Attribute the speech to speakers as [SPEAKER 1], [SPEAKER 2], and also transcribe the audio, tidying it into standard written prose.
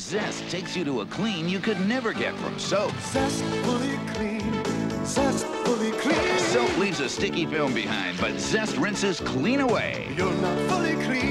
[SPEAKER 1] Zest takes you to a clean you could never get from soap.
[SPEAKER 2] Zestfully clean, zestfully clean.
[SPEAKER 1] Soap leaves a sticky film behind, but Zest rinses clean away.
[SPEAKER 2] You're not fully clean